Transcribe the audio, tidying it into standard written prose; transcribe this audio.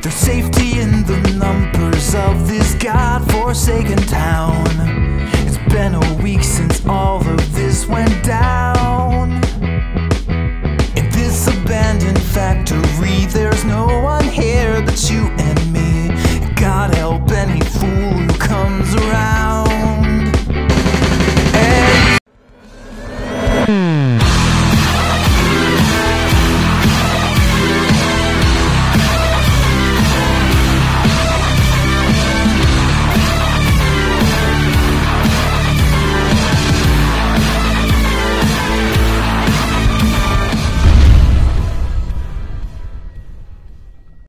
There's safety in the numbers of this God-forsaken town. It's been a week since all of this went down.